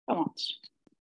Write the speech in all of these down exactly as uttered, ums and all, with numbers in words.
Tamamdır.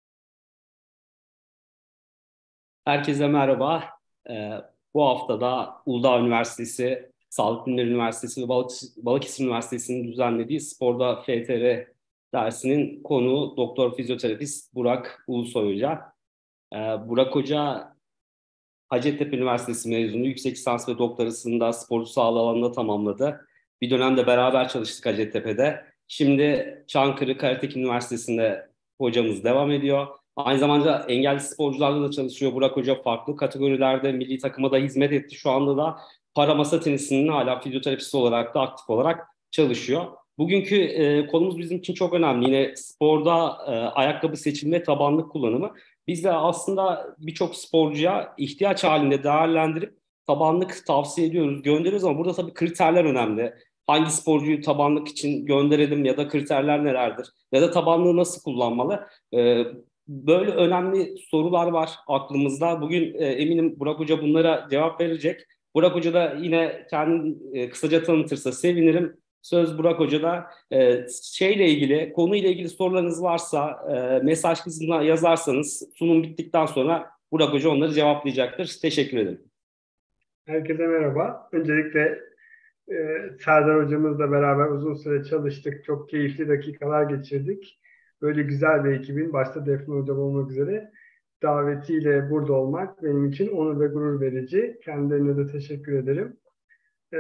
Herkese merhaba. Ee, bu hafta da Uludağ Üniversitesi, Sağlık Bilimleri Üniversitesi ve Balık, Balıkesir Üniversitesi'nin düzenlediği Sporda F T R dersinin konuğu Doktor Fizyoterapist Burak Ulusoy Hoca. Ee, Burak Hoca Hacettepe Üniversitesi mezunu, yüksek lisans ve doktorasını da sporcu sağlığı alanında tamamladı. Bir dönemde beraber çalıştık Hacettepe'de. Şimdi Çankırı Karatekin Üniversitesi'nde hocamız devam ediyor. Aynı zamanda engelli sporcularla da çalışıyor. Burak Hoca farklı kategorilerde milli takıma da hizmet etti. Şu anda da para masa tenisinin hala fizyoterapist olarak da aktif olarak çalışıyor. Bugünkü e, konumuz bizim için çok önemli. Yine sporda e, ayakkabı seçimi ve tabanlık kullanımı. Biz de aslında birçok sporcuya ihtiyaç halinde değerlendirip tabanlık tavsiye ediyoruz, gönderiyoruz ama burada tabii kriterler önemli. Hangi sporcuyu tabanlık için gönderelim ya da kriterler nelerdir? Ya da tabanlığı nasıl kullanmalı? Ee, böyle önemli sorular var aklımızda. Bugün e, eminim Burak Hoca bunlara cevap verecek. Burak Hoca da yine kendini e, kısaca tanıtırsa sevinirim. Söz Burak Hoca'da. E, şeyle ilgili, konuyla ilgili sorularınız varsa e, mesaj kısmına yazarsanız sunum bittikten sonra Burak Hoca onları cevaplayacaktır. Teşekkür ederim. Herkese merhaba. Öncelikle e, Serdar hocamızla beraber uzun süre çalıştık. Çok keyifli dakikalar geçirdik. Böyle güzel bir ekibin, başta Defne hocam olmak üzere davetiyle burada olmak benim için onur ve gurur verici. Kendilerine de teşekkür ederim. E,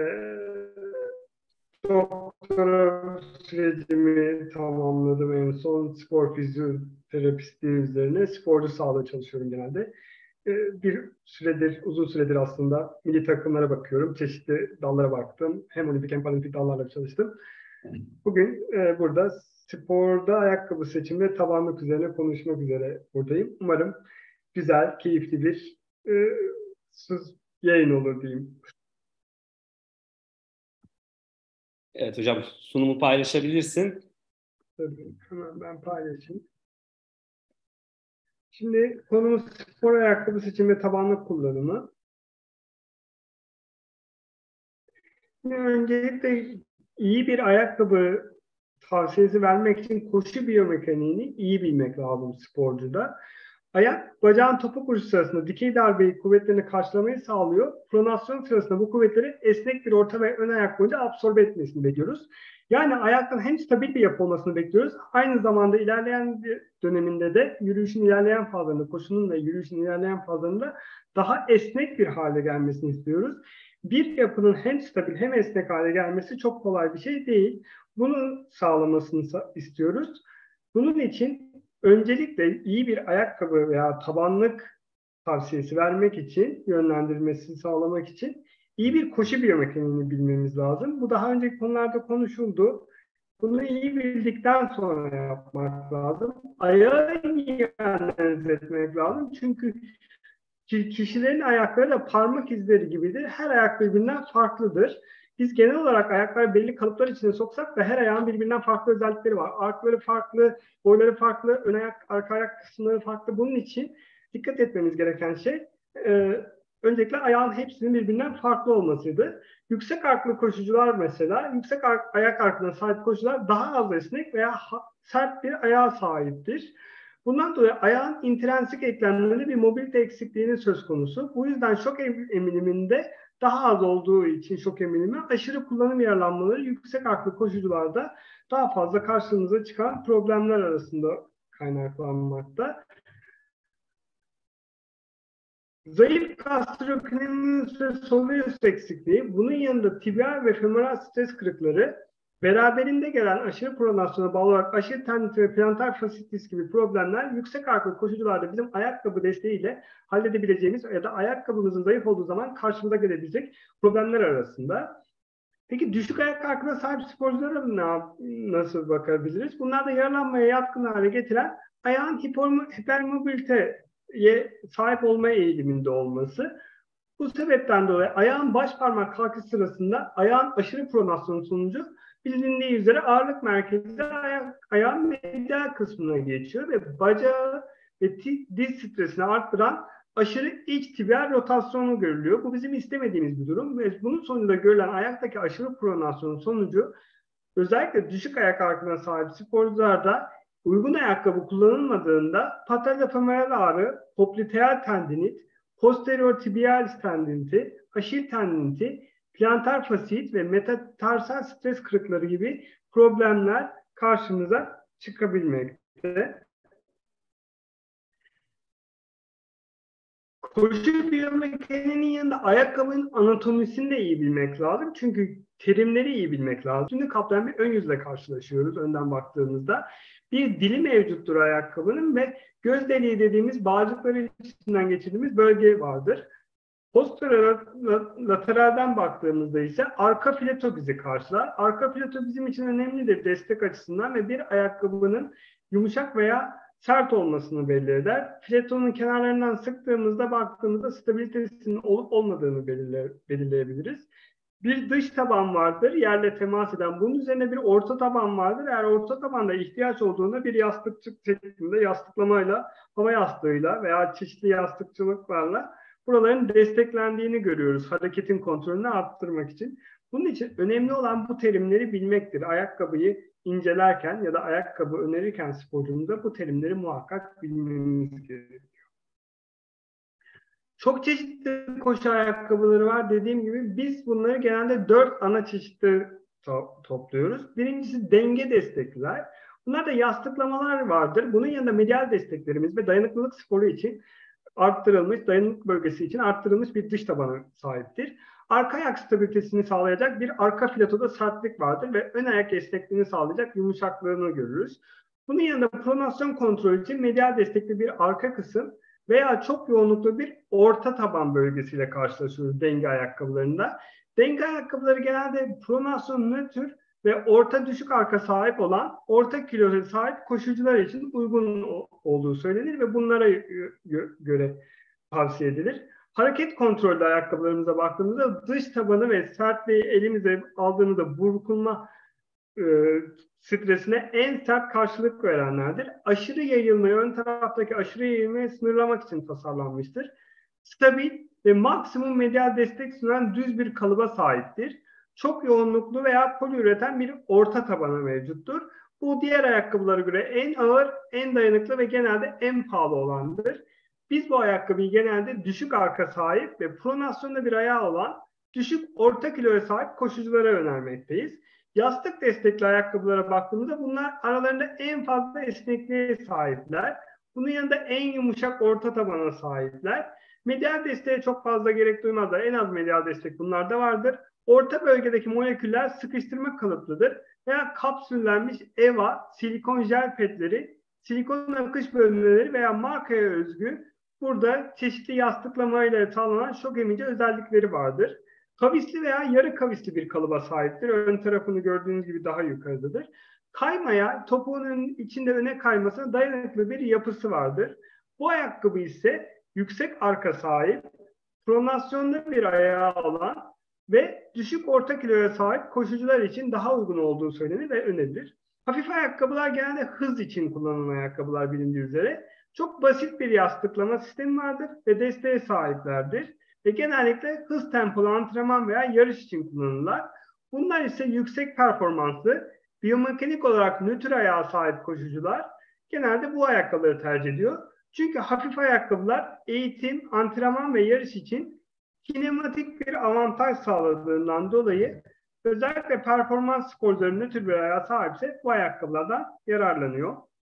Doktora sürecimi tamamladım en son. Spor fizyoterapistliği üzerine. Sporcu sağlığı çalışıyorum genelde. Bir süredir, uzun süredir aslında milli takımlara bakıyorum. Çeşitli dallara baktım. Hem olimpik hem paralimpik dallarla çalıştım. Bugün e, burada sporda ayakkabı seçimi ve tabanlık üzerine konuşmak üzere buradayım. Umarım güzel, keyifli bir e, yayın olur diyeyim. Evet hocam, sunumu paylaşabilirsin. Tabii, hemen ben paylaşayım. Şimdi konumuz spor ayakkabı seçimi ve tabanlık kullanımı. Şimdi öncelikle iyi bir ayakkabı tavsiyesi vermek için koşu biyomekaniğini iyi bilmek lazım sporcuda. Ayak, bacağın topuk vuruşu sırasında dikey darbeyi kuvvetlerini karşılamayı sağlıyor. Pronasyon sırasında bu kuvvetleri esnek bir orta ve ön ayak boyunca absorbe etmesini bekliyoruz. Yani ayaktan hem stabil bir yapı olmasını bekliyoruz. Aynı zamanda ilerleyen bir döneminde de yürüyüşün ilerleyen fazlarında, koşunun ve yürüyüşün ilerleyen fazlarında daha esnek bir hale gelmesini istiyoruz. Bir yapının hem stabil hem esnek hale gelmesi çok kolay bir şey değil. Bunu sağlamasını istiyoruz. Bunun için öncelikle iyi bir ayakkabı veya tabanlık tavsiyesi vermek için, yönlendirmesini sağlamak için iyi bir koşu biyomekaniğini bilmemiz lazım. Bu daha önceki konularda konuşuldu. Bunu iyi bildikten sonra yapmak lazım. Ayağı iyi analiz etmek lazım. Çünkü kişilerin ayakları da parmak izleri gibidir. Her ayak birbirinden farklıdır. Biz genel olarak ayakları belli kalıplar içine soksak da her ayağın birbirinden farklı özellikleri var. Arkları farklı, boyları farklı, ön ayak, arka ayak kısımları farklı. Bunun için dikkat etmemiz gereken şey e, öncelikle ayağın hepsinin birbirinden farklı olmasıydı. Yüksek arklı koşucular mesela, yüksek ayak arkına sahip koşucular daha az esnek veya sert bir ayağa sahiptir. Bundan dolayı ayağın intrinsik eklemlerinde bir mobilite eksikliğinin söz konusu. Bu yüzden şok eminiminde daha az olduğu için şok eminimi aşırı kullanım yaralanmaları yüksek arklı koşucularda daha fazla karşımıza çıkan problemler arasında kaynaklanmakta. Zayıf gastroknemius ve soleus eksikliği, bunun yanında tibial ve femoral stres kırıkları, beraberinde gelen aşırı pronasyona bağlı olarak aşırı tendinit ve plantar fasciitis gibi problemler yüksek arklı koşucularda bizim ayakkabı desteğiyle halledebileceğimiz ya da ayakkabımızın zayıf olduğu zaman karşımıza gelebilecek problemler arasında. Peki düşük ayak arkına sahip sporculara nasıl bakabiliriz? Bunlar da yaralanmaya yatkın hale getiren ayağın hipermobiliteye sahip olma eğiliminde olması. Bu sebepten dolayı ayağın baş parmak kalkış sırasında ayağın aşırı pronasyonu sonucu bilindiği üzere ağırlık merkezi ayak, ayağın medial kısmına geçiyor ve bacağı ve diz stresini arttıran aşırı iç tibial rotasyonu görülüyor. Bu bizim istemediğimiz bir durum ve bunun sonunda görülen ayaktaki aşırı pronasyonun sonucu özellikle düşük ayak ağırlığına sahip sporcularda Uygun ayakkabı kullanılmadığında patelofemoral ağrı, popliteal tendinit, posterior tibialis tendiniti, aşil tendiniti, plantar fasit ve metatarsal stres kırıkları gibi problemler karşımıza çıkabilmekte. Koşu biyomekaniğinin yanında ayakkabının anatomisini de iyi bilmek lazım. Çünkü terimleri iyi bilmek lazım. Şimdi kaplan bir ön yüzle karşılaşıyoruz önden baktığımızda. Bir dili mevcuttur ayakkabının ve göz deliği dediğimiz bağcıkları içinden geçirdiğimiz bölge vardır. Posterolateralden baktığımızda ise arka fileto bizi karşılar. Arka fileto bizim için önemlidir destek açısından ve bir ayakkabının yumuşak veya sert olmasını belli eder. Filetonun kenarlarından sıktığımızda baktığımızda stabilitesinin olup olmadığını belirle, belirleyebiliriz. Bir dış taban vardır, yerle temas eden. Bunun üzerine bir orta taban vardır. Eğer orta tabanda ihtiyaç olduğunda bir yastıkçık şeklinde yastıklamayla, hava yastığıyla veya çeşitli yastıkçılıklarla buraların desteklendiğini görüyoruz hareketin kontrolünü arttırmak için. Bunun için önemli olan bu terimleri bilmektir. Ayakkabıyı incelerken ya da ayakkabı önerirken sporcumuza bu terimleri muhakkak bilmemiz gerekiyor. Çok çeşitli koşu ayakkabıları var. Dediğim gibi biz bunları genelde dört ana çeşitte to- topluyoruz. Birincisi denge destekliler. Bunlar da yastıklamalar vardır. Bunun yanında medial desteklerimiz ve dayanıklılık sporu için arttırılmış, dayanıklık bölgesi için arttırılmış bir dış tabana sahiptir. Arka ayak stabilitesini sağlayacak bir arka filatoda sertlik vardır ve ön ayak esnekliğini sağlayacak yumuşaklığını görürüz. Bunun yanında pronasyon kontrolü için medial destekli bir arka kısım veya çok yoğunluklu bir orta taban bölgesiyle karşılaşıyoruz denge ayakkabılarında. Denge ayakkabıları genelde pronasyon nötr ve orta düşük arka sahip olan orta kiloya sahip koşucular için uygun olduğu söylenir ve bunlara göre tavsiye edilir. Hareket kontrollü ayakkabılarımıza baktığımızda dış tabanı ve sertliği elimize aldığımızda burkulma e, stresine en sert karşılık verenlerdir. Aşırı yayılmayı, ön taraftaki aşırı yayılmayı sınırlamak için tasarlanmıştır. Stabil ve maksimum medial destek sunan düz bir kalıba sahiptir. Çok yoğunluklu veya poliüreten bir orta tabanı mevcuttur. Bu diğer ayakkabılara göre en ağır, en dayanıklı ve genelde en pahalı olandır. Biz bu ayakkabıyı genelde düşük arka sahip ve pronasyonda bir ayağı olan düşük orta kiloya sahip koşuculara önermekteyiz. Yastık destekli ayakkabılara baktığımızda bunlar aralarında en fazla esnekliğe sahipler. Bunun yanında en yumuşak orta tabana sahipler. Medial desteğe çok fazla gerek duymazlar. En az medial destek bunlarda vardır. Orta bölgedeki moleküller sıkıştırma kalıplıdır veya kapsüllenmiş E V A, silikon jel petleri, silikon akış bölümleri veya markaya özgü burada çeşitli yastıklamayla sağlanan şok emici özellikleri vardır. Kavisli veya yarı kavisli bir kalıba sahiptir. Ön tarafını gördüğünüz gibi daha yukarıdadır. Kaymaya, topuğunun içinde öne kaymasına dayanıklı bir yapısı vardır. Bu ayakkabı ise yüksek arka sahip, pronasyonlu bir ayağı olan ve düşük orta kiloya sahip koşucular için daha uygun olduğu söylenir ve önerilir. Hafif ayakkabılar genelde hız için kullanılan ayakkabılar bilindiği üzere. Çok basit bir yastıklama sistemi vardır ve desteğe sahiplerdir. Ve genellikle hız tempolu antrenman veya yarış için kullanılırlar. Bunlar ise yüksek performanslı, biyomekanik olarak nötr ayağa sahip koşucular genelde bu ayakkabıları tercih ediyor. Çünkü hafif ayakkabılar eğitim, antrenman ve yarış için kinematik bir avantaj sağladığından dolayı özellikle performans sporcuları nötr bir ayağa sahipse bu ayakkabılardan yararlanıyor.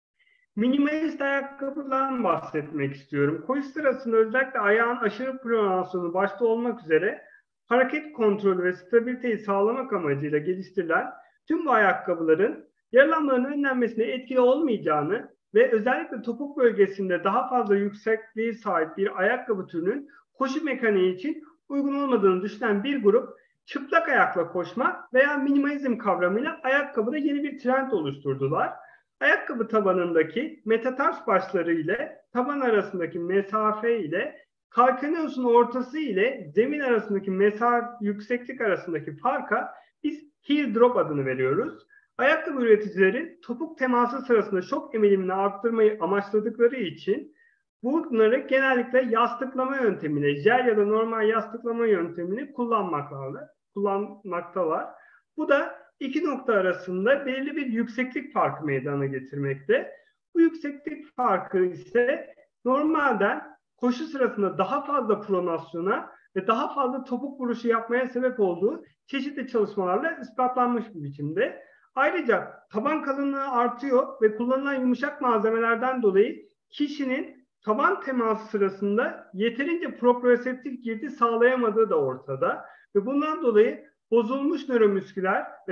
Minimalist ayakkabıdan bahsetmek istiyorum. Koşu sırasında özellikle ayağın aşırı pronasyonu başta olmak üzere hareket kontrolü ve stabiliteyi sağlamak amacıyla geliştirilen tüm bu ayakkabıların yaralanmaların önlenmesine etkili olmayacağını ve özellikle topuk bölgesinde daha fazla yüksekliğe sahip bir ayakkabı türünün koşu mekaniği için uygun olmadığını düşünen bir grup çıplak ayakla koşmak veya minimalizm kavramıyla ayakkabıda yeni bir trend oluşturdular. Ayakkabı tabanındaki metatars başları ile taban arasındaki mesafe ile kalkaneosun ortası ile zemin arasındaki mesafe yükseklik arasındaki farka biz heel drop adını veriyoruz. Ayakkabı üreticileri topuk teması sırasında şok emilimini arttırmayı amaçladıkları için bunları genellikle yastıklama yöntemine, jel ya da normal yastıklama yöntemini kullanmaktalar. kullanmaktalar. Bu da iki nokta arasında belirli bir yükseklik farkı meydana getirmekte. Bu yükseklik farkı ise normalden koşu sırasında daha fazla pronasyona ve daha fazla topuk vuruşu yapmaya sebep olduğu çeşitli çalışmalarla ispatlanmış bir biçimde. Ayrıca taban kalınlığı artıyor ve kullanılan yumuşak malzemelerden dolayı kişinin taban teması sırasında yeterince proprioseptif girdi sağlayamadığı da ortada. Ve bundan dolayı bozulmuş nöromüsküler ve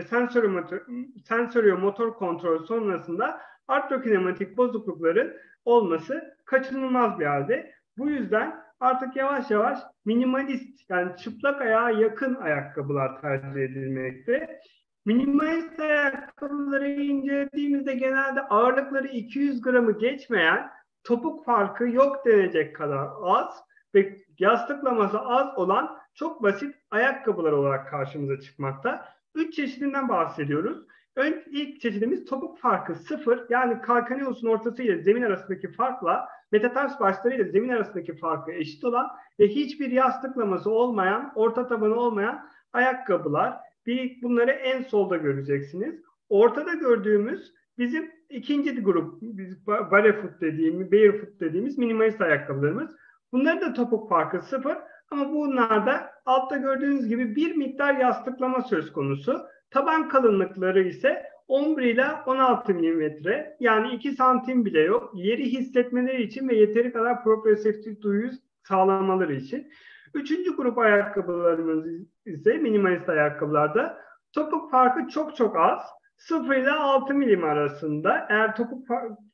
sensöriomotor kontrol sonrasında artrokinematik bozuklukların olması kaçınılmaz bir halde. Bu yüzden artık yavaş yavaş minimalist, yani çıplak ayağa yakın ayakkabılar tercih edilmekte. Minimalist ayakkabıları incelediğimizde genelde ağırlıkları iki yüz gramı geçmeyen, topuk farkı yok denecek kadar az ve yastıklaması az olan çok basit ayakkabılar olarak karşımıza çıkmakta. Üç çeşidinden bahsediyoruz. Ön, ilk çeşidimiz topuk farkı sıfır, yani kalkaneosun ortası ile zemin arasındaki farkla metatars başları ile zemin arasındaki farkı eşit olan ve hiçbir yastıklaması olmayan, orta tabanı olmayan ayakkabılar. Bir, bunları en solda göreceksiniz. Ortada gördüğümüz bizim ikinci grup, biz barefoot dediğimiz, barefoot dediğimiz minimalist ayakkabılarımız. Bunların da topuk farkı sıfır ama bunlarda altta gördüğünüz gibi bir miktar yastıklama söz konusu. Taban kalınlıkları ise on bir ile on altı milimetre, yani iki santim bile yok. Yeri hissetmeleri için ve yeteri kadar proprioseptif duyuyu sağlamaları için. Üçüncü grup ayakkabılarımız ise minimalist ayakkabılarda topuk farkı çok çok az. sıfır ile altı milim arasında, eğer topuk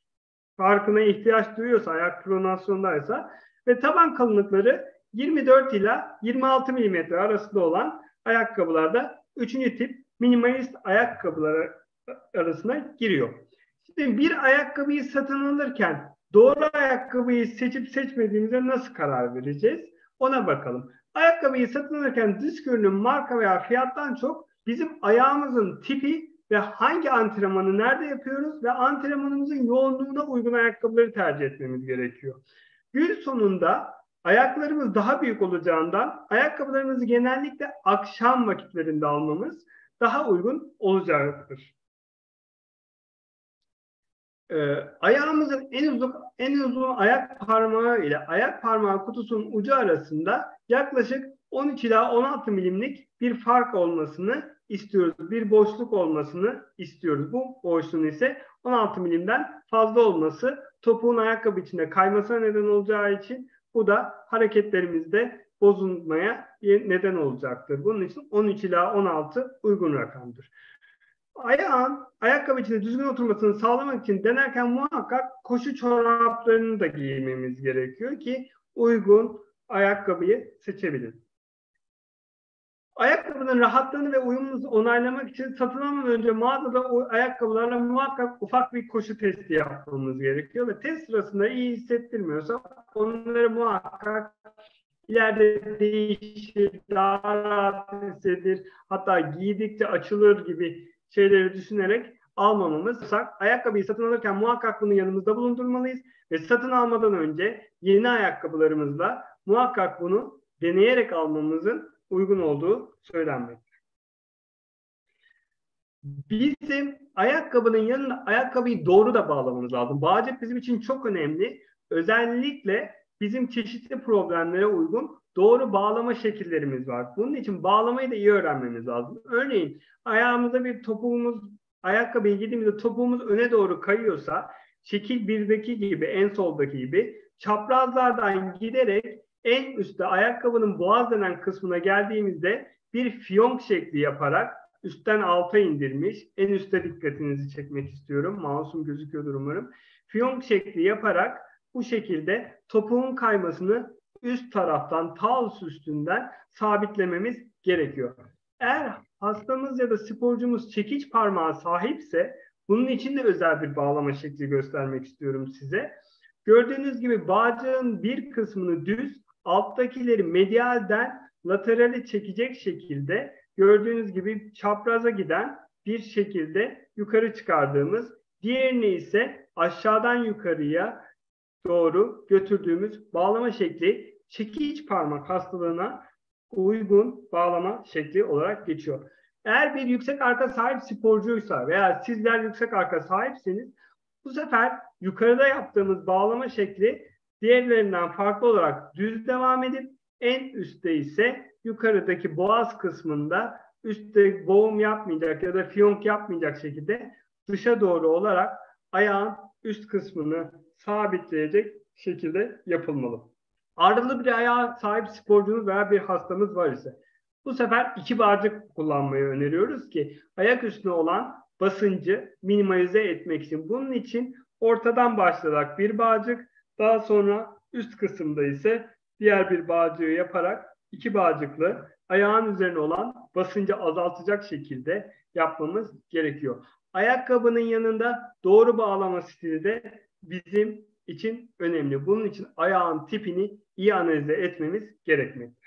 farkına ihtiyaç duyuyorsa, ayak pronasyondaysa, ve taban kalınlıkları yirmi dört ile yirmi altı milimetre arasında olan ayakkabılarda üçüncü tip minimalist ayakkabılar arasına giriyor. Şimdi bir ayakkabıyı satın alırken doğru ayakkabıyı seçip seçmediğimize nasıl karar vereceğiz? Ona bakalım. Ayakkabıyı satın alırken dış görünüm, marka veya fiyattan çok bizim ayağımızın tipi ve hangi antrenmanı nerede yapıyoruz ve antrenmanımızın yoğunluğuna uygun ayakkabıları tercih etmemiz gerekiyor. Gün sonunda ayaklarımız daha büyük olacağından ayakkabılarımızı genellikle akşam vakitlerinde almamız daha uygun olacaktır. Ee, ayağımızın en uzun en uzun ayak parmağı ile ayak parmağı kutusunun ucu arasında yaklaşık on üç ila on altı milimlik bir fark olmasını istiyoruz. Bir boşluk olmasını istiyoruz. Bu boşluğun ise on altı milimden fazla olması topuğun ayakkabı içinde kaymasına neden olacağı için bu da hareketlerimizde bozulmaya neden olacaktır. Bunun için on üç ila on altı uygun rakamdır. Ayağın ayakkabı içinde düzgün oturmasını sağlamak için denerken muhakkak koşu çoraplarını da giymemiz gerekiyor ki uygun ayakkabıyı seçebiliriz. Ayakkabının rahatlığını ve uyumunu onaylamak için satın almadan önce mağazada o ayakkabılarla muhakkak ufak bir koşu testi yapmamız gerekiyor ve test sırasında iyi hissettirmiyorsa onları muhakkak ileride değişir, daha rahat hissedilir, hatta giydikçe açılır gibi şeyleri düşünerek almamamız. Ayakkabıyı satın alırken muhakkak bunu yanımızda bulundurmalıyız ve satın almadan önce yeni ayakkabılarımızla muhakkak bunu deneyerek almamızın uygun olduğu söylenmektedir. Bizim ayakkabının yanına ayakkabıyı doğru da bağlamamız lazım. Bağcık bizim için çok önemli. Özellikle bizim çeşitli problemlere uygun doğru bağlama şekillerimiz var. Bunun için bağlamayı da iyi öğrenmemiz lazım. Örneğin ayağımızda bir topuğumuz, ayakkabıyı giydiğimizde topuğumuz öne doğru kayıyorsa, şekil birdeki gibi, en soldaki gibi çaprazlardan giderek en üstte ayakkabının boğaz denen kısmına geldiğimizde bir fiyonk şekli yaparak üstten alta indirmiş, en üstte dikkatinizi çekmek istiyorum. Mouse'um gözüküyordur umarım. Fiyonk şekli yaparak bu şekilde topuğun kaymasını üst taraftan, taus üstünden sabitlememiz gerekiyor. Eğer hastamız ya da sporcumuz çekiç parmağı sahipse bunun için de özel bir bağlama şekli göstermek istiyorum size. Gördüğünüz gibi bağcığın bir kısmını düz, alttakileri medialden laterale çekecek şekilde gördüğünüz gibi çapraza giden bir şekilde yukarı çıkardığımız, diğerini ise aşağıdan yukarıya doğru götürdüğümüz bağlama şekli çekiç parmak hastalığına uygun bağlama şekli olarak geçiyor. Eğer bir yüksek arka sahip sporcuysa veya sizler yüksek arka sahipseniz bu sefer yukarıda yaptığımız bağlama şekli diğerlerinden farklı olarak düz devam edip en üstte ise yukarıdaki boğaz kısmında üstte boğum yapmayacak ya da fiyonk yapmayacak şekilde dışa doğru olarak ayağın üst kısmını sabitleyecek şekilde yapılmalı. Ağrılı bir ayağa sahip sporcumuz veya bir hastamız var ise bu sefer iki bağcık kullanmayı öneriyoruz ki ayak üstüne olan basıncı minimalize etmek için. Bunun için ortadan başlayarak bir bağcık, daha sonra üst kısımda ise diğer bir bağcığı yaparak iki bağcıklı ayağın üzerine olan basıncı azaltacak şekilde yapmamız gerekiyor. Ayakkabının yanında doğru bağlama stili de bizim için önemli. Bunun için ayağın tipini iyi analize etmemiz gerekmekte.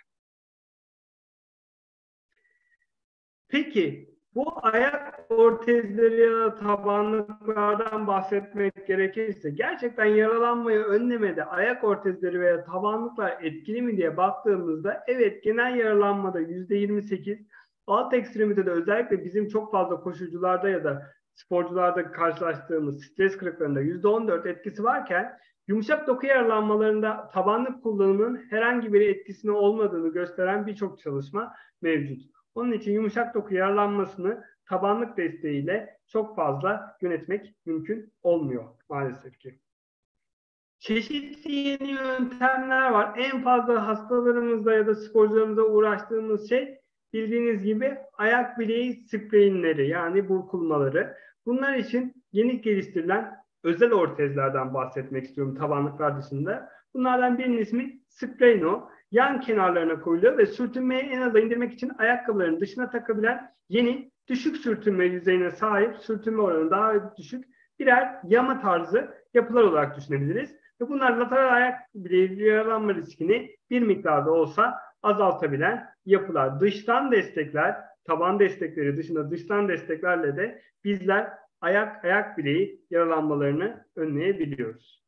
Peki bu ayak ortezleri ya da tabanlıklardan bahsetmek gerekirse gerçekten yaralanmayı önlemede ayak ortezleri veya tabanlıklar etkili mi diye baktığımızda evet, genel yaralanmada yüzde yirmi sekiz, alt ekstremitede özellikle bizim çok fazla koşucularda ya da sporcularda karşılaştığımız stres kırıklarında yüzde on dört etkisi varken yumuşak doku yaralanmalarında tabanlık kullanımının herhangi bir etkisinin olmadığını gösteren birçok çalışma mevcut. Onun için yumuşak doku yaralanmasını tabanlık desteğiyle çok fazla yönetmek mümkün olmuyor maalesef ki. Çeşitli yeni yöntemler var. En fazla hastalarımızda ya da sporcularımızda uğraştığımız şey bildiğiniz gibi ayak bileği spreyinleri, yani burkulmaları. Bunlar için yeni geliştirilen özel ortezlerden bahsetmek istiyorum tabanlıklar dışında. Bunlardan birinin ismi Sprayno. Yan kenarlarına koyuluyor ve sürtünmeyi en aza indirmek için ayakkabıların dışına takabilen yeni düşük sürtünme yüzeyine sahip, sürtünme oranı daha düşük birer yama tarzı yapılar olarak düşünebiliriz. Ve bunlar lateral ayak bileği yaralanma riskini bir miktarda olsa azaltabilen yapılar. Dıştan destekler, taban destekleri dışında dıştan desteklerle de bizler ayak ayak bileği yaralanmalarını önleyebiliyoruz.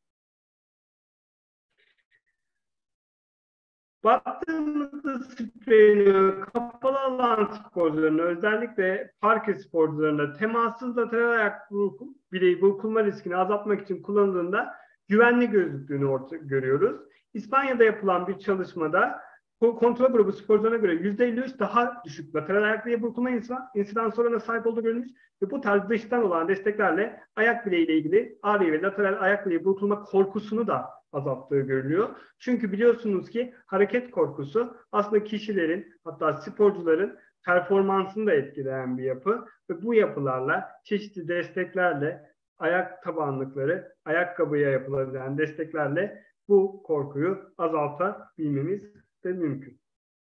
Baktığımızda spreyini kapalı alan sporcularında, özellikle parke sporcularında temassız lateral ayak bileği burkulma riskini azaltmak için kullanıldığında güvenli gözüktüğünü orta, görüyoruz. İspanya'da yapılan bir çalışmada kontrol grubu sporcularına göre yüzde elli üç daha düşük lateral ayak bileği burkulma insidans oranına sahip olduğu görülmüş ve bu tarz dıştan olan desteklerle ayak bileği ile ilgili ağrı ve lateral ayak bileği burkulma korkusunu da azalttığı görülüyor. Çünkü biliyorsunuz ki hareket korkusu aslında kişilerin, hatta sporcuların performansını da etkileyen bir yapı ve bu yapılarla, çeşitli desteklerle, ayak tabanlıkları, ayakkabıya yapılabilen desteklerle bu korkuyu azaltabilmemiz de mümkün.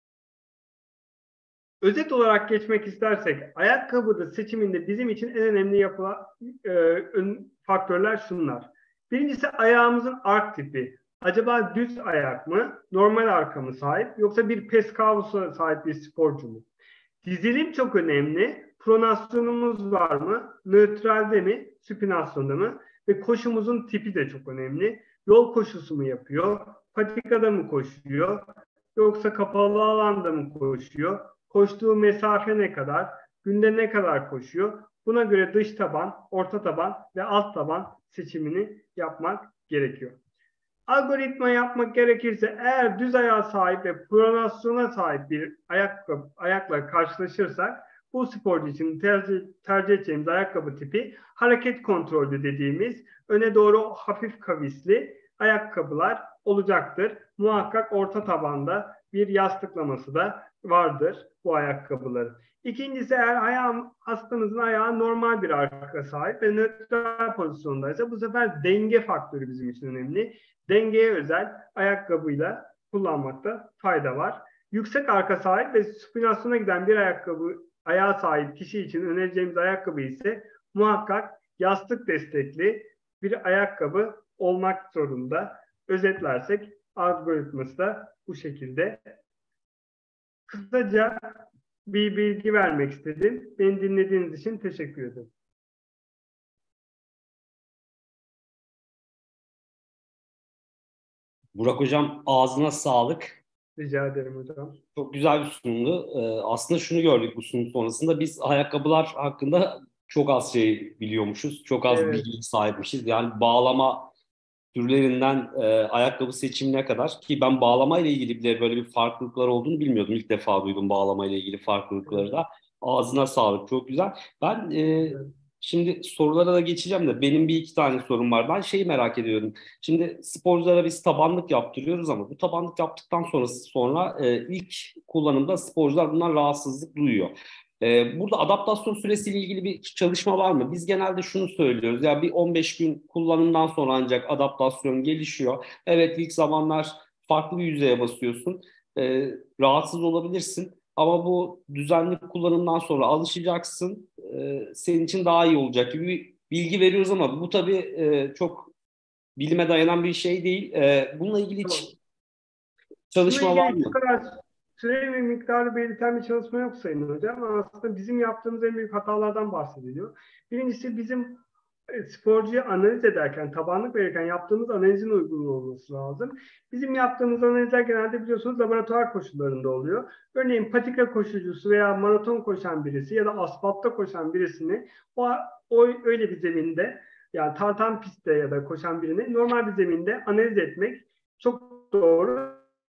Özet olarak geçmek istersek, ayakkabı seçiminde bizim için en önemli yapılan e, faktörler şunlar. Birincisi ayağımızın ark tipi. Acaba düz ayak mı, normal arka mı sahip, yoksa bir Pescavus'a sahip bir sporcu mu? Dizilim çok önemli. Pronasyonumuz var mı, nötralde mi, supinasyonda mı? Ve koşumuzun tipi de çok önemli. Yol koşusu mu yapıyor, patikada mı koşuyor, yoksa kapalı alanda mı koşuyor? Koştuğu mesafe ne kadar, günde ne kadar koşuyor? Buna göre dış taban, orta taban ve alt taban seçimini yapmak gerekiyor. Algoritma yapmak gerekirse, eğer düz ayağa sahip ve pronasyona sahip bir ayakkabı, ayakla karşılaşırsak bu sporcu için tercih, tercih edeceğimiz ayakkabı tipi hareket kontrollü dediğimiz öne doğru hafif kavisli ayakkabılar olacaktır. Muhakkak orta tabanda bir yastıklaması da vardır bu ayakkabıların. İkincisi, eğer ayağım, hastamızın ayağı normal bir arka sahip ve nötral pozisyondaysa bu sefer denge faktörü bizim için önemli. Dengeye özel ayakkabıyla kullanmakta fayda var. Yüksek arka sahip ve supinasyona giden bir ayakkabı, ayağa sahip kişi için önereceğimiz ayakkabı ise muhakkak yastık destekli bir ayakkabı olmak zorunda. Özetlersek algoritması da bu şekilde. Kısaca bir bilgi vermek istedim. Beni dinlediğiniz için teşekkür ederim. Burak Hocam, ağzına sağlık. Rica ederim hocam. Çok güzel bir sunumdu. Ee, aslında şunu gördük bu sunum sonrasında. Biz ayakkabılar hakkında çok az şey biliyormuşuz. Çok az Evet. bilgi sahipmişiz. Yani bağlama türlerinden e, ayakkabı seçimine kadar, ki ben bağlama ile ilgili bile böyle bir farklılıklar olduğunu bilmiyordum. İlk defa duydum bağlama ile ilgili farklılıkları Evet. da. Ağzına sağlık, çok güzel. Ben e, Evet. şimdi sorulara da geçeceğim de benim bir iki tane sorum var. Ben şeyi merak ediyorum. Şimdi sporculara biz tabanlık yaptırıyoruz ama bu tabanlık yaptıktan sonra sonra e, ilk kullanımda sporcular bundan rahatsızlık duyuyor. Ee, burada adaptasyon süresiyle ilgili bir çalışma var mı? Biz genelde şunu söylüyoruz. Ya bir on beş gün kullanımdan sonra ancak adaptasyon gelişiyor. Evet, ilk zamanlar farklı bir yüzeye basıyorsun. Ee, rahatsız olabilirsin. Ama bu düzenli kullanımdan sonra alışacaksın. Ee, senin için daha iyi olacak gibi bir bilgi veriyoruz ama bu tabii e, çok bilime dayanan bir şey değil. Ee, bununla ilgili Tamam. hiç Bununla çalışma var ilgili bu mı? kadar süre ve miktarı belirten bir çalışma yok Sayın Hocam. Ama aslında bizim yaptığımız en büyük hatalardan bahsediliyor. Birincisi bizim e, sporcuyu analiz ederken, tabanlık verirken yaptığımız analizin uygun olması lazım. Bizim yaptığımız analizler genelde biliyorsunuz laboratuvar koşullarında oluyor. Örneğin patika koşucusu veya maraton koşan birisi ya da asfaltta koşan birisini o, o öyle bir zeminde, yani tartan pistte ya da koşan birini normal bir zeminde analiz etmek çok doğru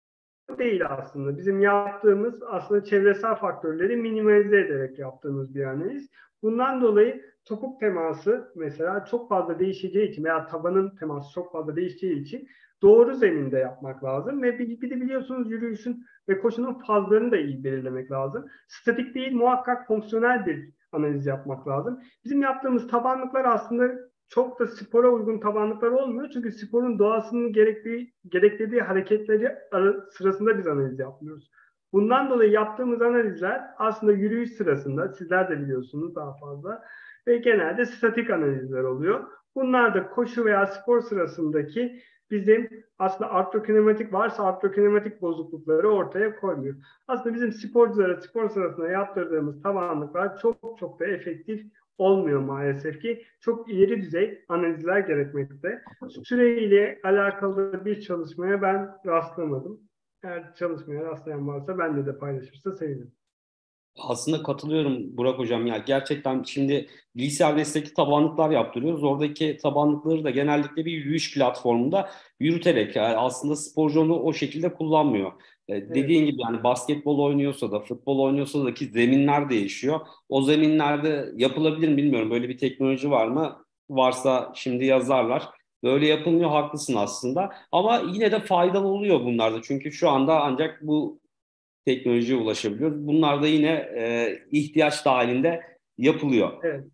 değil aslında. Bizim yaptığımız aslında çevresel faktörleri minimalize ederek yaptığımız bir analiz. Bundan dolayı topuk teması mesela çok fazla değişeceği için veya tabanın teması çok fazla değişeceği için doğru zeminde yapmak lazım. Ve bir, bir de biliyorsunuz yürüyüşün ve koşunun fazlarını da iyi belirlemek lazım. Statik değil, muhakkak fonksiyonel bir analiz yapmak lazım. Bizim yaptığımız tabanlıklar aslında çok da spora uygun tabanlıklar olmuyor. Çünkü sporun doğasının gerektiği, gerektirdiği hareketleri sırasında biz analiz yapmıyoruz. Bundan dolayı yaptığımız analizler aslında yürüyüş sırasında, sizler de biliyorsunuz daha fazla, ve genelde statik analizler oluyor. Bunlar da koşu veya spor sırasındaki bizim aslında artrokinematik varsa artrokinematik bozuklukları ortaya koymuyor. Aslında bizim sporculara spor sırasında yaptırdığımız tabanlıklar çok çok da efektif olmuyor maalesef ki. Çok ileri düzey analizler gerekmekte. Süreyle alakalı bir çalışmaya ben rastlamadım. Eğer çalışmaya rastlayan varsa benimle de paylaşırsa sevinirim. Aslında katılıyorum Burak Hocam. Ya gerçekten şimdi bilgisayar destekli tabanlıklar yaptırıyoruz. Oradaki tabanlıkları da genellikle bir yürüyüş platformunda yürüterek, yani aslında sporcu onu o şekilde kullanmıyor. Ee, Evet. dediğin gibi yani basketbol oynuyorsa da futbol oynuyorsa da ki zeminler değişiyor. O zeminlerde yapılabilir mi bilmiyorum. Böyle bir teknoloji var mı? Varsa şimdi yazarlar. Böyle yapılmıyor, haklısın aslında. Ama yine de faydalı oluyor bunlarda. Çünkü şu anda ancak bu teknolojiye ulaşabiliyoruz. Bunlar da yine e, ihtiyaç dahilinde yapılıyor. Evet.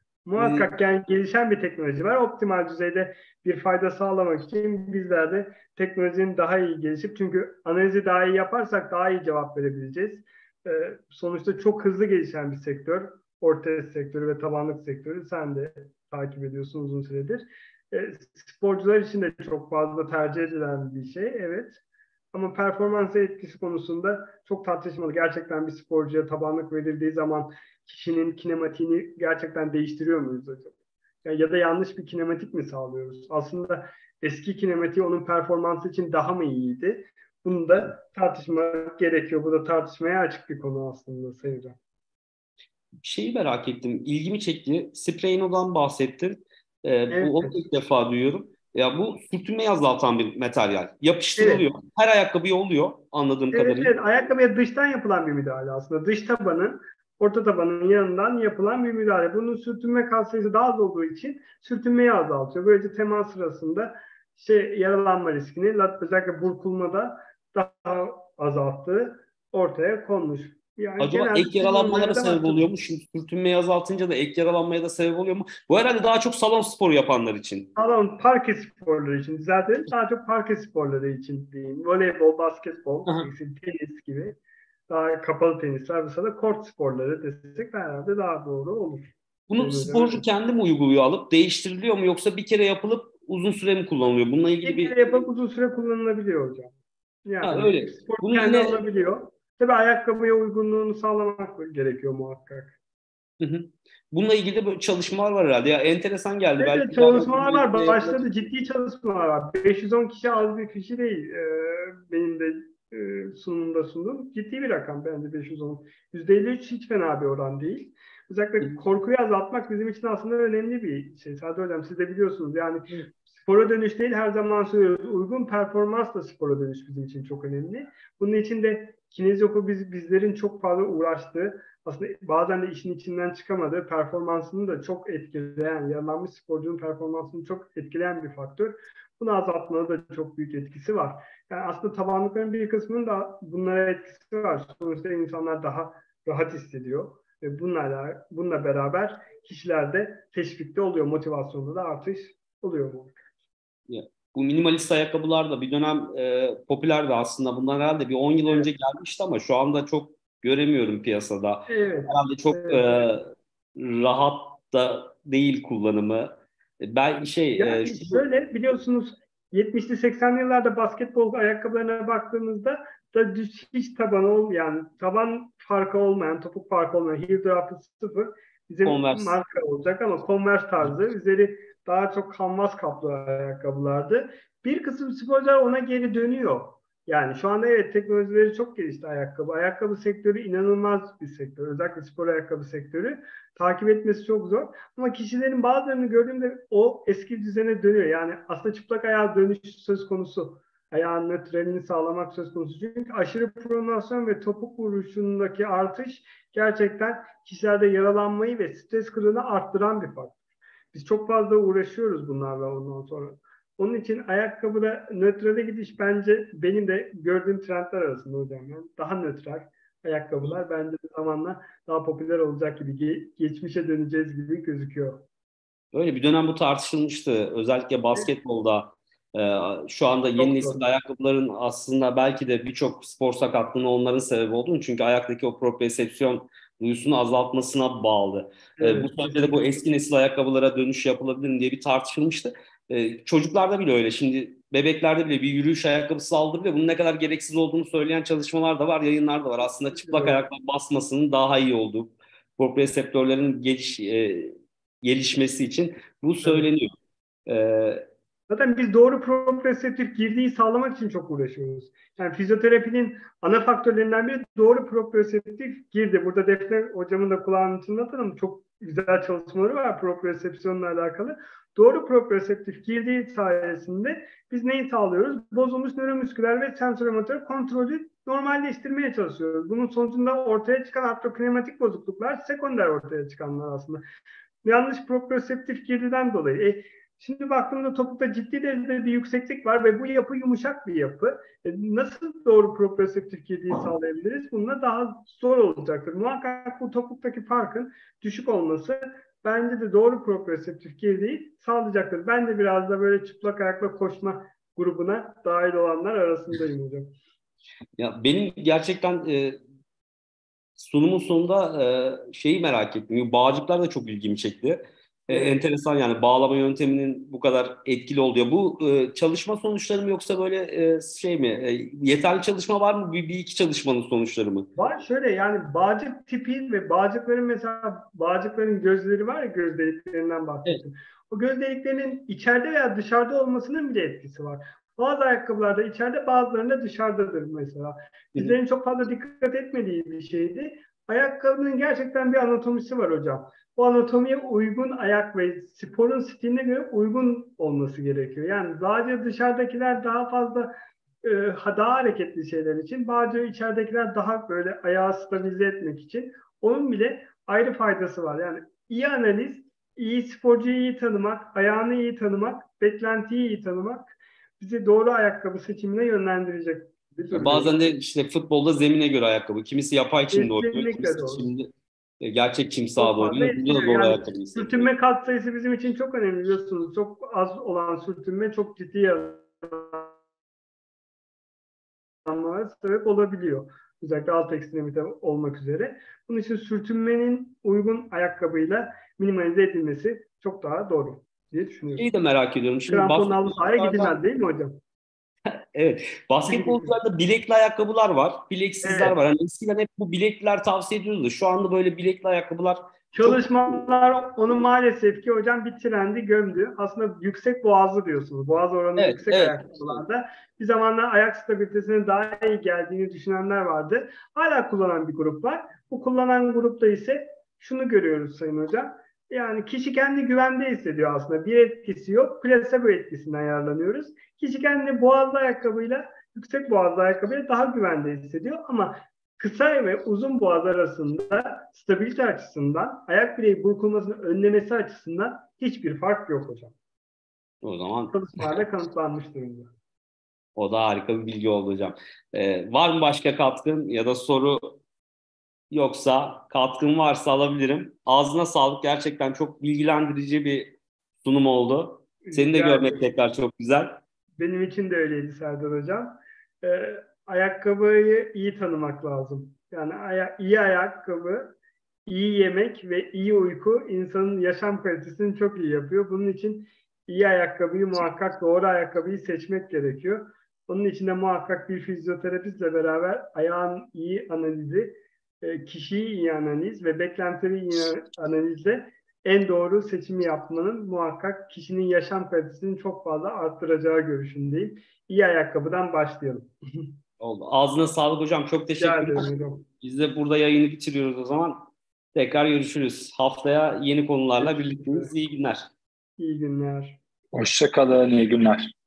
E, Muhakkak yani gelişen bir teknoloji var. Optimal düzeyde bir fayda sağlamak için bizler de teknolojinin daha iyi gelişip, çünkü analizi daha iyi yaparsak daha iyi cevap verebileceğiz. Ee, sonuçta çok hızlı gelişen bir sektör. Ortez sektörü ve tabanlık sektörü sen de takip ediyorsun uzun süredir. Ee, sporcular için de çok fazla tercih edilen bir şey. Evet. Ama performansa etkisi konusunda çok tartışmalı. Gerçekten bir sporcuya tabanlık verildiği zaman kişinin kinematiğini gerçekten değiştiriyor muyuz acaba? Ya, ya da yanlış bir kinematik mi sağlıyoruz? Aslında eski kinematiği onun performansı için daha mı iyiydi? Bunu da tartışmak gerekiyor. Bu da tartışmaya açık bir konu aslında Sayın. Şeyi merak ettim, ilgimi çekti. Spreyno'dan bahsettin. E, bu onu Evet. ilk defa duyuyorum. Ya bu sürtünmeyi azaltan bir materyal. Yapıştırılıyor. Evet. Her ayakkabıya oluyor anladığım Evet, kadarıyla. evet. Ayakkabıya dıştan yapılan bir müdahale aslında. Dış tabanın, orta tabanın yanından yapılan bir müdahale. Bunun sürtünme katsayısı daha az olduğu için sürtünmeyi azaltıyor. Böylece temas sırasında şey, yaralanma riskini özellikle burkulmada daha azalttığı ortaya konmuş. Yani Acaba genelde ek yaralanmalara kullanımlarda sebep var. oluyor mu? Şimdi sürtünmeyi azaltınca da ek yaralanmaya da sebep oluyor mu? Bu herhalde daha çok salon sporu yapanlar için. Salon parke sporları için zaten daha çok parke sporları için diyeyim. Voleybol, basketbol, tenis gibi daha kapalı tenisler. Mesela da kort sporları desek herhalde daha doğru olur. Bunu Sayın hocam, sporcu evet. kendi mi uyguluyor, alıp değiştiriliyor mu, yoksa bir kere yapılıp uzun süre mi kullanılıyor? Bununla ilgili Bir bir kere yapıp uzun süre kullanılabiliyor hocam. ha, Yani öyle. spor Bunu kendi yine alabiliyor. Tabii ayakkabıya uygunluğunu sağlamak gerekiyor muhakkak. hı hı. Bununla ilgili de böyle çalışmalar var herhalde. Ya enteresan geldi. Evet, evet, Belki ileride çalışmalar bununla var. ilgili de yapılacak. Başladı, ciddi çalışmalar var. beş yüz on kişi az bir kişi değil. Ee, benim de e, sunumunda sundum. Ciddi bir rakam bence beş yüz on. yüzde elli üç hiç fena bir oran değil. Özellikle korkuyu azaltmak bizim için aslında önemli bir şey. Sade Hocam siz de biliyorsunuz yani spora dönüş değil her zaman söylüyoruz. Uygun performansla spora dönüş bizim için çok önemli. Bunun için de kinezioku biz, bizlerin çok fazla uğraştığı, aslında bazen de işin içinden çıkamadığı, performansını da çok etkileyen, yaralanmış sporcunun performansını çok etkileyen bir faktör. Bunu azaltmada da çok büyük etkisi var. Yani aslında tabanlıkların bir kısmının da bunlara etkisi var. Sonuçta insanlar daha rahat hissediyor. Ve bunlarla, bununla beraber kişilerde teşvikte oluyor, motivasyonda da artış oluyor bu. Ya, bu minimalist ayakkabılar da bir dönem e, popülerdi aslında. Bunlar herhalde bir on yıl Evet. önce gelmişti ama şu anda çok göremiyorum piyasada. Evet. Herhalde çok Evet. e, rahat da değil kullanımı. E, Ben şey e, Yani şu şöyle biliyorsunuz yetmişli seksenli yıllarda basketbol ayakkabılarına baktığımızda da düz hiç taban olmayan, taban farkı olmayan, topuk farkı olmayan, heel draftı sıfır bizim Converse. marka olacak ama Converse tarzı üzeri daha çok kanvas kaplı ayakkabılardı. Bir kısım sporcular ona geri dönüyor. Yani şu anda evet teknolojileri çok gelişti ayakkabı. Ayakkabı sektörü inanılmaz bir sektör. Özellikle spor ayakkabı sektörü. Takip etmesi çok zor. Ama kişilerin bazılarını gördüğümde o eski düzene dönüyor. Yani aslında çıplak ayağa dönüş söz konusu. Ayağın nötralini sağlamak söz konusu. Çünkü aşırı pronasyon ve topuk vuruşundaki artış gerçekten kişilerde yaralanmayı ve stres kırığını arttıran bir faktör. Biz çok fazla uğraşıyoruz bunlarla ondan sonra. Onun için ayakkabıda nötrale gidiş bence benim de gördüğüm trendler arasında hocam. Yani daha nötral ayakkabılar bence de zamanla daha popüler olacak gibi, ge- geçmişe döneceğiz gibi gözüküyor. Öyle bir dönem bu tartışılmıştı. Özellikle basketbolda e, şu anda yeni Çok nesil doğru. ayakkabıların aslında belki de birçok spor sakatlığına onların sebebi olduğunu. Çünkü ayaktaki o propriocepsiyon duyusunu azaltmasına bağlı. E, bu Evet, sebeple de bu kesinlikle. eski nesil ayakkabılara dönüş yapılabilir mi diye bir tartışılmıştı. E, çocuklarda bile öyle. Şimdi bebeklerde bile bir yürüyüş ayakkabısı aldı bile bunun ne kadar gereksiz olduğunu söyleyen çalışmalar da var, yayınlar da var. Aslında çıplak Doğru. ayakla basmasının daha iyi olduğu, proprioseptörlerin geliş, e, gelişmesi için bu Tabii. söyleniyor. Ee, Zaten biz doğru proprioceptif girdiği sağlamak için çok uğraşıyoruz. Yani fizyoterapinin ana faktörlerinden biri doğru proprioceptif girdi. Burada Defne hocamın da kulağının çınlatalım. Çok güzel çalışmaları var propriosepsiyonla alakalı. Doğru proprioceptif girdiği sayesinde biz neyi sağlıyoruz? Bozulmuş nöromüsküler ve sensorimotor kontrolü normalleştirmeye çalışıyoruz. Bunun sonucunda ortaya çıkan artrokinematik bozukluklar sekonder ortaya çıkanlar aslında. Yanlış proprioseptif girdiden dolayı. E, şimdi baktığımda topukta ciddi derecede bir yükseklik var ve bu yapı yumuşak bir yapı. E, nasıl doğru proprioseptif girdiği sağlayabiliriz? Bununla daha zor olacaktır. Muhakkak bu topuktaki farkın düşük olması bence de doğru proprioseptif girdiği sağlayacaktır. Ben de biraz da böyle çıplak ayakla koşma grubuna dahil olanlar arasındayım hocam. Ya benim gerçekten e, sunumun sonunda e, şeyi merak ettim. Bağcıklar da çok ilgimi çekti. E, Evet. enteresan yani bağlama yönteminin bu kadar etkili olduğu. Bu e, çalışma sonuçları mı yoksa böyle e, şey mi? E, yeterli çalışma var mı? Bir, bir iki çalışmanın sonuçları mı? Var şöyle yani bağcık tipi ve bağcıkların mesela bağcıkların gözleri var ya göz deliklerinden Evet. bahsettim. O göz deliklerinin içeride veya dışarıda olmasının bile etkisi var. Bazı ayakkabılarda içeride bazılarında dışarıdadır mesela. Hı hı. Bizlerin çok fazla dikkat etmediği bir şeydi. Ayakkabının gerçekten bir anatomisi var hocam. Bu anatomiye uygun ayak ve sporun stiline göre uygun olması gerekiyor. Yani sadece dışarıdakiler daha fazla e, daha hareketli şeyler için, bazı içeridekiler daha böyle ayağı stabilize etmek için. Onun bile ayrı faydası var. Yani iyi analiz, iyi sporcuyu iyi tanımak, ayağını iyi tanımak, beklentiyi iyi tanımak bizi doğru ayakkabı seçimine yönlendirecek bir Ya duruyor. bazen de işte futbolda zemine göre ayakkabı. Kimisi yapay çimde oynuyor, Kesinlikle kimisi doğru. şimdi e, gerçek çim Çok sahada fazla oynuyor. Burada da etkiliyor. doğru Yani ayakkabıyı seçiyor. sürtünme kat sayısı bizim için çok önemli biliyorsunuz. Çok az olan sürtünme çok ciddi yaralanmalara sebep olabiliyor. Özellikle alt ekstremite olmak üzere. Bunun için sürtünmenin uygun ayakkabıyla minimalize edilmesi çok daha doğru diye düşünüyorum. Şeyi de merak ediyorum. Şimdi Kramponlu sahaya basketbolcularda gidilmez değil mi hocam? evet, basketbolcularda bilekli ayakkabılar var, bileksizler Evet. var. Hani eskiden hep bu bilekliler tavsiye ediliyordu. Şu anda böyle bilekli ayakkabılar Çalışmalar onu maalesef ki hocam bir trendi gömdü. Aslında yüksek boğazlı diyorsunuz. Boğaz oranı Evet, yüksek evet. ayakkabılarda. Bir zamanlar ayak stabilitesinin daha iyi geldiğini düşünenler vardı. Hala kullanan bir grup var. Bu kullanan grupta ise şunu görüyoruz Sayın Hocam. Yani kişi kendi güvende hissediyor aslında. Bir etkisi yok. Plasebo etkisinden yararlanıyoruz. Kişi kendini boğazlı ayakkabıyla, yüksek boğazlı ayakkabıyla daha güvende hissediyor. Ama kısa ve uzun boğaz arasında stabilite açısından, ayak bileği burkulmasını önlemesi açısından hiçbir fark yok hocam. O zaman Çalışmalarda kanıtlanmış durumda. o da harika bir bilgi oldu hocam. Ee, var mı başka katkın ya da soru, yoksa katkın varsa alabilirim. Ağzına sağlık. Gerçekten çok bilgilendirici bir sunum oldu. Seni de Rica görmek ederim. tekrar çok güzel. Benim için de öyleydi Serdar Hocam. Ee, ayakkabıyı iyi tanımak lazım. Yani aya iyi ayakkabı, iyi yemek ve iyi uyku insanın yaşam kalitesini çok iyi yapıyor. Bunun için iyi ayakkabıyı muhakkak doğru ayakkabıyı seçmek gerekiyor. Onun için de muhakkak bir fizyoterapistle beraber ayağın iyi analizi, e, kişiyi iyi analiz ve beklentileri iyi analizle en doğru seçimi yapmanın muhakkak kişinin yaşam kalitesini çok fazla arttıracağı görüşündeyim. İyi ayakkabıdan başlayalım. Oldu. Ağzına sağlık hocam. Çok Rica teşekkürler. ederim hocam. Biz de burada yayını bitiriyoruz o zaman. Tekrar görüşürüz. Haftaya yeni konularla Görüşmek üzere. birlikteyiz. İyi günler. İyi günler. Hoşça kalın, iyi günler.